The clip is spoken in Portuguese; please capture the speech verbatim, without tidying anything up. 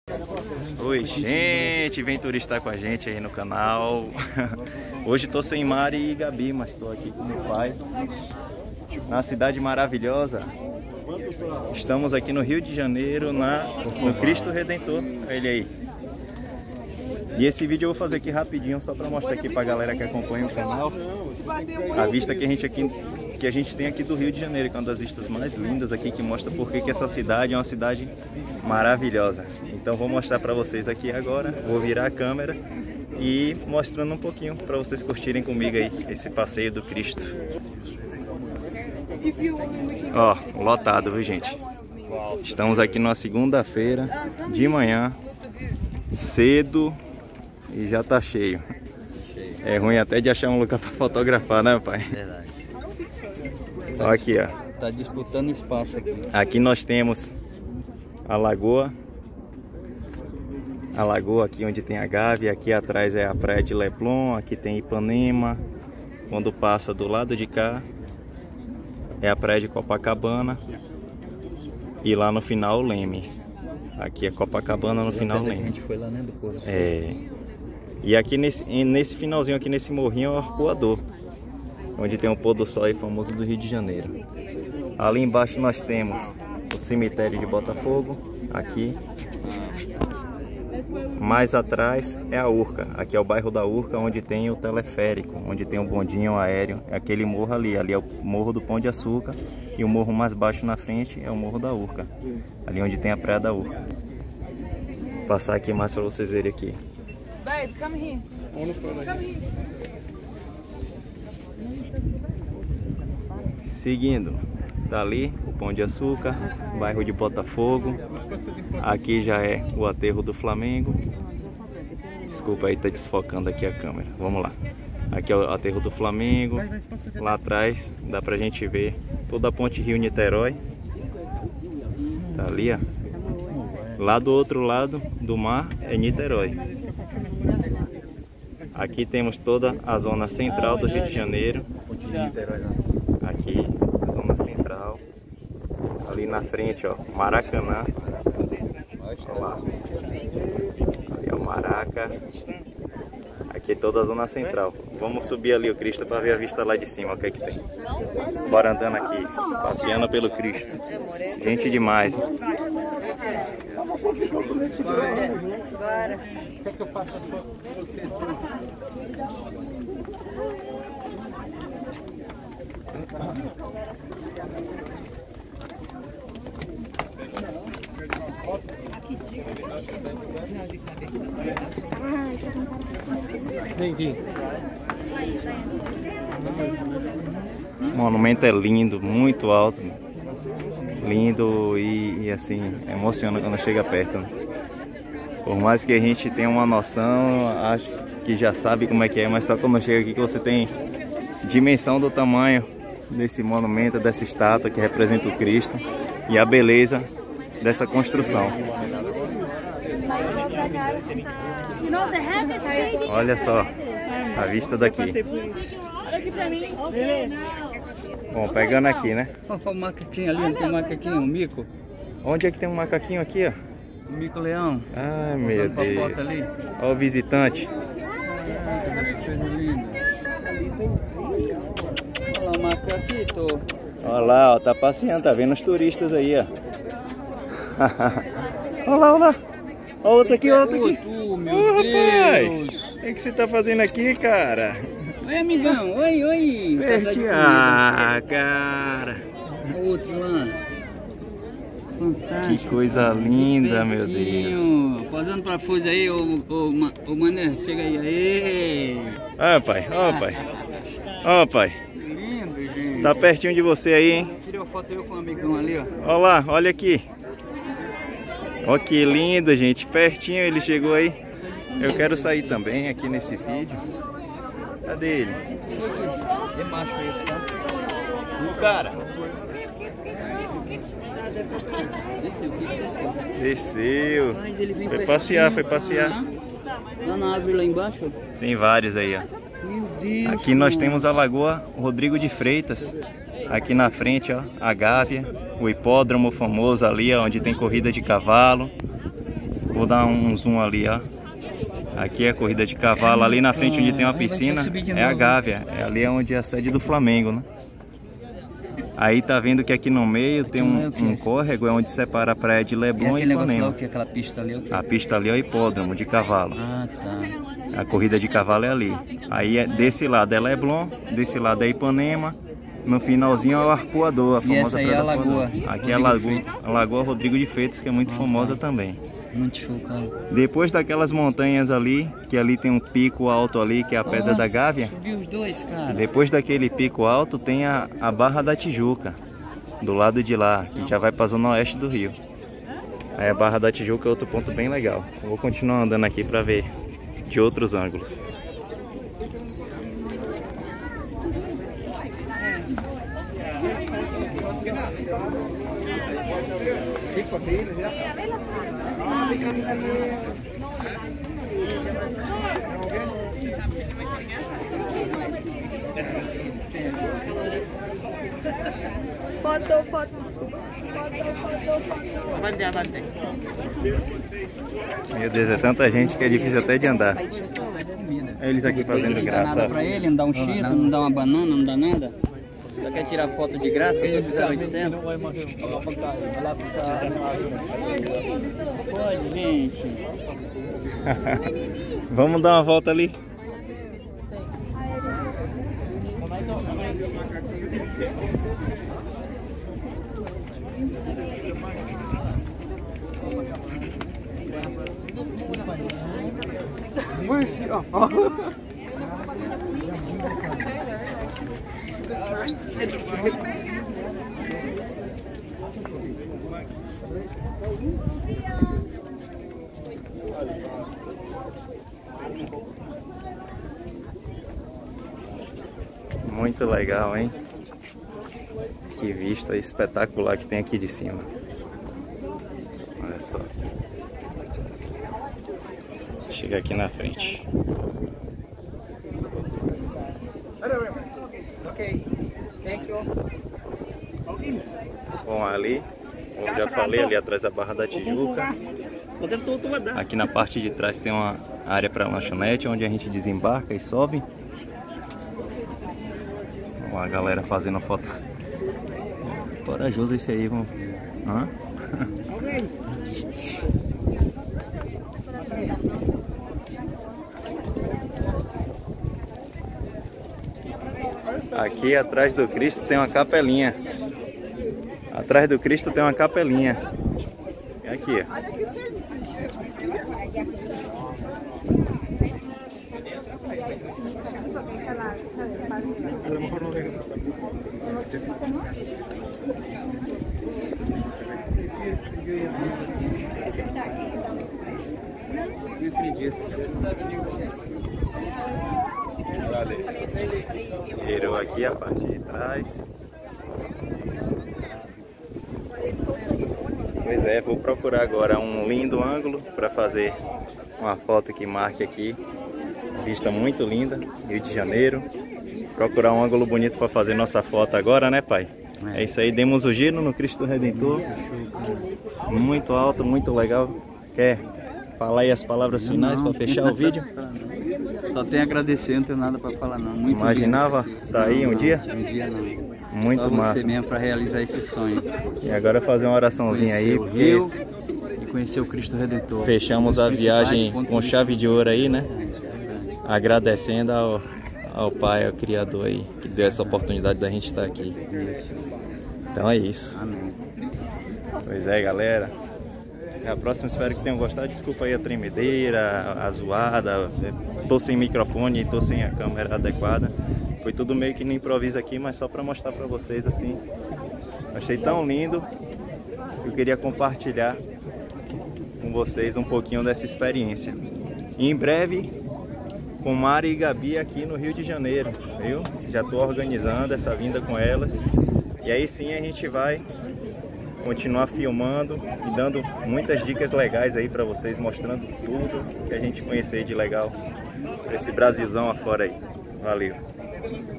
Oi, gente, vem turistar com a gente aí no canal. Hoje tô sem Mari e Gabi, mas tô aqui com meu pai na cidade maravilhosa. Estamos aqui no Rio de Janeiro, na, no Cristo Redentor. Olha ele aí. E esse vídeo eu vou fazer aqui rapidinho, só para mostrar aqui pra galera que acompanha o canal a vista que a gente aqui que a gente tem aqui do Rio de Janeiro, que é uma das vistas mais lindas aqui, que mostra por que essa cidade é uma cidade maravilhosa. Então vou mostrar para vocês aqui agora, vou virar a câmera e mostrando um pouquinho para vocês curtirem comigo aí esse passeio do Cristo. Ó, lotado, viu, gente? Estamos aqui numa segunda-feira de manhã, cedo, e já tá cheio. É ruim até de achar um lugar para fotografar, né, pai? Verdade. Olha aqui, ó. Tá disputando espaço aqui. Aqui nós temos a lagoa. A lagoa aqui onde tem a Gávea. Aqui atrás é a praia de Leblon. Aqui tem Ipanema. Quando passa do lado de cá é a praia de Copacabana. E lá no final o Leme. Aqui é Copacabana, no final o Leme. A gente foi lá, né, do Porto. É. E aqui nesse, nesse finalzinho, aqui nesse morrinho é o Arpoador, onde tem o pôr do sol aí famoso do Rio de Janeiro. Ali embaixo nós temos o cemitério de Botafogo, aqui. Mais atrás é a Urca, aqui é o bairro da Urca, onde tem o teleférico, onde tem o bondinho aéreo, é aquele morro ali, ali é o morro do Pão de Açúcar, e o morro mais baixo na frente é o morro da Urca, ali onde tem a praia da Urca. Vou passar aqui mais para vocês verem aqui. Babe, come here. Come here. Seguindo, tá ali o Pão de Açúcar, bairro de Botafogo. Aqui já é o aterro do Flamengo. Desculpa aí, tá desfocando aqui a câmera. Vamos lá. Aqui é o aterro do Flamengo. Lá atrás dá pra gente ver toda a ponte Rio-Niterói. Tá ali, ó. Lá do outro lado do mar é Niterói. Aqui temos toda a zona central do Rio de Janeiro. Aqui, a zona central. Ali na frente, ó, Maracanã. Olha lá. Ali é o Maraca. Aqui é toda a zona central. Vamos subir ali o Cristo para ver a vista lá de cima, o que é que tem. Bora andando aqui, passeando pelo Cristo. Gente demais, hein? Bora. Quer que eu faça a foto pra você? Vem aqui. O monumento é lindo, muito alto. Lindo e, e assim, emociona quando chega perto, né? Por mais que a gente tenha uma noção, acho que já sabe como é que é, mas só quando chega aqui que você tem dimensão do tamanho desse monumento, dessa estátua que representa o Cristo e a beleza dessa construção. Olha só a vista daqui. Bom, pegando aqui, né? Olha o macaquinho ali, não tem macaquinho, um mico? Onde é que tem um macaquinho aqui, ó? Um mico-leão. Ai, meu Deus. Ali. Olha o visitante. Coisa linda. Olha o macaquito. Olha lá, ó, tá passeando, tá vendo os turistas aí, ó. Olha lá, olha lá. Olha outro aqui, outro aqui. Oh, meu Ô, rapaz, Deus. o que, que você tá fazendo aqui, cara? Oi, amigão. Oi, oi. Pertinho. Ah, cara. Outro lá. Fantástico. Que coisa linda, meu Deus. Deus. Posando pra foz aí, ô, ô, ô, ô mané. Chega aí. Aê. Ó, pai, ó, pai. Ó, pai. Lindo, gente. Tá pertinho de você aí, hein? Tirei uma foto eu com um amigão ali, ó. Olha lá, olha aqui. Olha que lindo, gente. Pertinho ele chegou aí. Eu quero sair também aqui nesse vídeo. Cadê ele? É macho esse, tá? O cara. Desceu. Foi passear, foi passear. Lá na árvore lá embaixo. Tem vários aí, ó. Meu Deus. Aqui nós temos a Lagoa Rodrigo de Freitas. Aqui na frente, ó, a Gávea. O hipódromo famoso ali, ó, onde tem corrida de cavalo. Vou dar um zoom ali, ó. Aqui é a corrida de cavalo, ali na frente onde tem uma piscina é a Gávea, é ali onde é a sede do Flamengo, né? Aí tá vendo que aqui no meio tem um, um córrego, é onde separa a praia de Leblon e Ipanema. Que é aquela pista ali, a pista ali é o hipódromo de cavalo. Ah, tá. A corrida de cavalo é ali. Aí é, desse lado é Leblon, desse lado é Ipanema. No finalzinho é o Arpoador, a famosa e essa aí é a lagoa. Aqui é a lagoa, a lagoa Rodrigo de Freitas, que é muito ah, famosa tá. também. Muito show, cara. Depois daquelas montanhas ali, que ali tem um pico alto ali, que é a oh, Pedra da Gávea. Subiu os dois, cara. Depois daquele pico alto tem a, a Barra da Tijuca, do lado de lá, que já vai para a zona oeste do Rio. Aí a Barra da Tijuca é outro ponto bem legal. Eu vou continuar andando aqui para ver de outros ângulos. Foto, foto, desculpa. Foto, foto, foto. Avante, avante. Meu Deus, é tanta gente que é difícil até de andar. Eles aqui fazendo graça. Não dá nada pra ele, não dá um cheeto, não dá uma banana, não dá nada. Só quer tirar foto de graça, ele disse oitocentos. Pode, gente. Vamos dar uma volta ali. Muito legal, hein? Que vista espetacular que tem aqui de cima. Olha só. Chega aqui na frente. Ok, thank you. Bom, ali, como já falei, ali atrás da Barra da Tijuca. Aqui na parte de trás tem uma área para lanchonete, onde a gente desembarca e sobe. Ó, a galera fazendo foto. Corajoso esse aí, vamos. Hã? Aqui atrás do Cristo tem uma capelinha. Atrás do Cristo tem uma capelinha. Aqui, ó. Não acredito. Virou aqui a parte de trás. Pois é, vou procurar agora um lindo ângulo para fazer uma foto que marque aqui. Vista muito linda, Rio de Janeiro. Procurar um ângulo bonito para fazer nossa foto agora, né, pai? É isso aí, demos o giro no Cristo Redentor. Muito alto, muito legal. Quer falar aí as palavras finais para fechar o vídeo? Só tenho a agradecer, não tenho nada para falar não. Muito Imaginava tá aí um não, dia? Um dia não. Muito Só massa. Você mesmo para realizar esse sonho. E agora fazer uma oraçãozinha aí, o porque Rio e conhecer o Cristo Redentor. Fechamos a viagem com chave de ouro aí, né? Agradecendo ao, ao Pai, ao Criador aí, que deu essa oportunidade da gente estar aqui. Isso. Então é isso. Amém. Pois é, galera. A próxima, espero que tenham gostado. Desculpa aí a tremedeira, a zoada. Tô sem microfone, tô sem a câmera adequada. Foi tudo meio que no improviso aqui, mas só para mostrar para vocês assim. Achei tão lindo que eu queria compartilhar com vocês um pouquinho dessa experiência. E em breve, com Mari e Gabi aqui no Rio de Janeiro, viu? Já tô organizando essa vinda com elas. E aí sim a gente vai continuar filmando e dando muitas dicas legais aí para vocês, mostrando tudo que a gente conhecer de legal para esse Brasilzão afora aí. Valeu!